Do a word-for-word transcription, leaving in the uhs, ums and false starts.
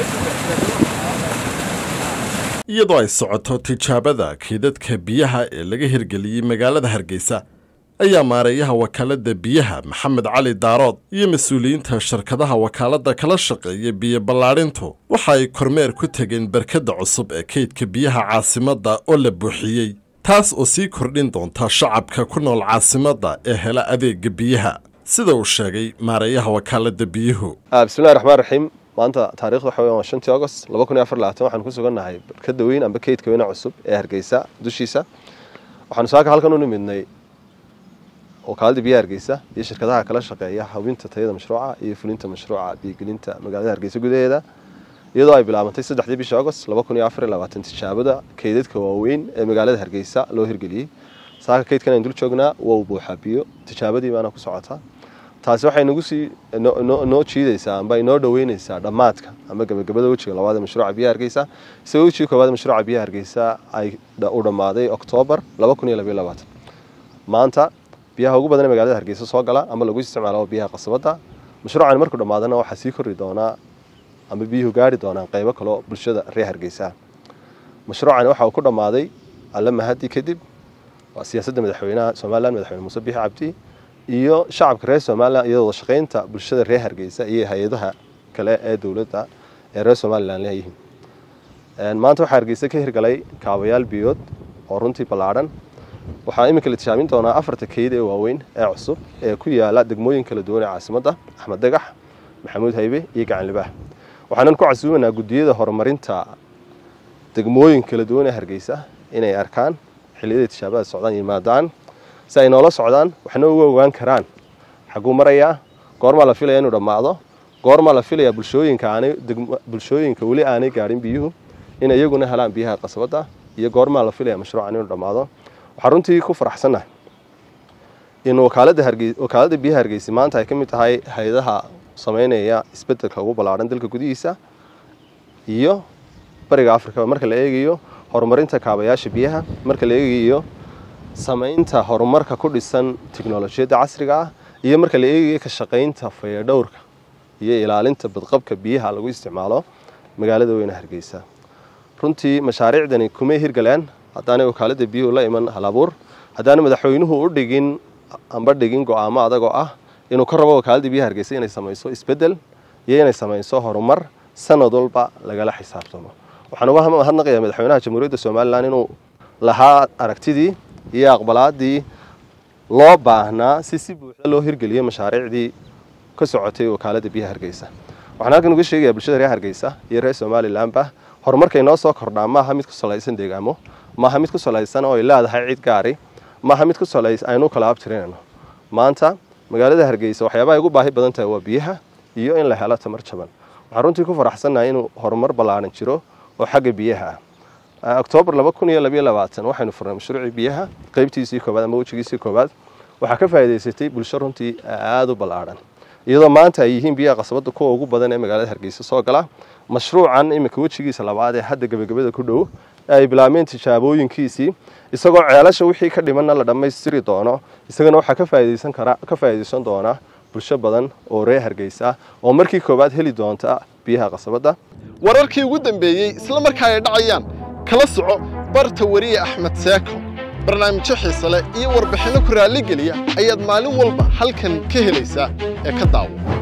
iyadoo ay socoto tijaabada kaydadka biyaha ee laga hirgeliyey magaalada Hargeysa ayaa maareeyaha wakaalada biyaha Maxamed Cali Daarood iyo mas'uuliyiinta shirkadaha wakaalada kala shaqeeya biyo ballaarintu waxa ay kormeer ku tageen barkada cusub ee kaydka biyaha caasimadda oo la buuxiyey taas oo sii kordhin doonta shacabka ku nool caasimadda ee hela adeegga biyaha sida uu sheegay maareeyaha wakaalada biyuhu. bismillaahir rahmaanir rahiim maanta taariikhdu waxa weeyaan shantii August laba kun iyo afar iyo labaatan waxaan ku sugannahay barkada weyn amba kaydka weyn cusub ee Hargeysa dushiisa waxaan saaka halkan u nimidnay wakaalada biyaha Hargeysa iyo shirkadaha kala shaqeeya hawinta tayada mashruuca iyo fulinta mashruuca biigelinta magaalada Hargeysa gudaheeda iyadoo ay bilaabantay saddexdii bishii August laba kun iyo afar iyo labaatan tijaabada kaydadka waaweyn ee magaalada Hargeysa loo hirgeliyay saaka kaydkan aan dul joognaa waa buuxa biyo tijaabadii maana ku socota taasi waxay nagu sii noo jiidaysaa amba inoo dhaweynaysaa dhamaadka ama gabagabada wajiga labaad ee mashruuca biyaha Hargeysa isagoo wajiga koowaad ee mashruuca biyaha Hargeysa ay u dhamaaday October laba kun iyo laba iyo labaatan maanta biyaha ugu badan ee magaalada Hargeysa soo gala ama lagu isticmaalo biyaha qasabada mashruucan markuu dhamaadana waxa sii kordhi doona ama biyuhu gaari doonaan qaybo kale oo bulshada reer Hargeysa mashruucan waxa uu ku dhamaaday alla mahadi kadib waa siyaasadda madaxweynaha Soomaaliland madaxweyne Muuse Biixi Cabdi iyo shacabka reer Soomaaliland iyadoo shaqeynta bulshada reer Hargeysa iyo hay'adaha kale ee dawladda ee reer Soomaaliland leeyihiin een maanta waxa Hargeysa ka hirgalay kaabayaal biyood oo runtii ballaaran waxa imika la tijaabin doonaa afarta kayd ee waaweyn ee cusub ee ku yaala degmooyin kala duwan ee caasimadda Axmed Dagax Maxamuud Haybe iyo Gacan Libaax waxaan ku casuumanaa gudiyada horumarinta degmooyin kala duwan ee Hargeysa inay arkaan xilliyada tijaabada socdaan iyo maadaan si ay noola socdaan waxna uga ogaan karaan xaguu maraya goorma la filayo inuu dhamaado goorma la filayo bulshooyinka aanay bulshooyinka wali aanay gaarin biyuhu in iyaguna helaan biyaha qasabada iyo goorma la filayo mashruucan inuu dhamaado waxaan runtii ku faraxsanahay in wakaalada Hargeysa wakaalada biyaha Hargeysa maanta ay kamid tahay hay'adaha sameynaya isbeddelka ugu ballaaran dalka gudihiisa iyo bariga Afrika marka la eegayo horumarinta kaabayaasha biyaha marka la eegayo sameynta horumarka ku dhisan tiknoolajiyada casriga ah iyo marka la eegayo ka shaqeynta fayadhowrka iyo ilaalinta badqabka biyaha lagu isticmaalo magaalada weyn Hargeysa runtii mashaariicdani kuma hirgaleen hadana wakaalada biyuhu la iman halabuur hadana madaxweynuhu u dhigin amba dhigin go'aamo adag oo ah inuu ka rabo wakaalada biyaha Hargeysa inay sameeyso isbeddel iyo inay sameeyso horumar sanad walba lagala xisaabtamo waxaan uga mahadnaqayaa madaxweynaha Jamhuuriyadda Soomaaliland inuu lahaa aragtidii iyo aqbalaadii loo baahnaa si si buuxda loo hirgeliyay mashaariicdii ka socotay wakaalada biyaha Hargeysa waxaan halkan uga sheegayaa bulshada reer Hargeysa iyo reer Soomaaliland ba horumarka inoo soo kordhaa maaha mid ku salaysan deegaamo maaha mid ku salaysan oo ay leedahay cid gaari maaha mid ku salaysan aynu kala abtireenno maanta magaalada Hargeysa waxyaabaha ugu baahi badan tahay waa biyaha iyo in la helo tamar jaban waxaan runtii ku faraxsanahay inuu horumar ballaaran jiro oo xagga biyaha ah October laba kun iyo laba iyo labaatan waxaynu furnay mashruuci biyaha qaybtiisii koobaad ama wajigiisii koobaad waxa ka faa'iideysatay bulsho runtii aad u ballaaran iyadoo maanta ay yihiin biyaha qasabada kuwa ugu badan ee magaalada Hargeysa soo gala mashruucan imika wajigiisa labaad ee hadda gabagabada ku dhow ay bilaabeen tijaabooyinkiisii isagoo ceelasha wixii ka dhimanna la dhameystiri doono isagana waxa ka faa'iideysan kara ka faa'iideysan doona bulsho badan oo reer Hargeysa oo markii koobaad heli doonta biyaha qasabada wararkii ugu dambeeyay isla markaa ay dhacayaan kala soco barta wariye Axmed Saako barnaamijyo xiiso leh iyo warbixino ku raali geliya ayaad maalin walba halkan ka helaysaa ee ka daawo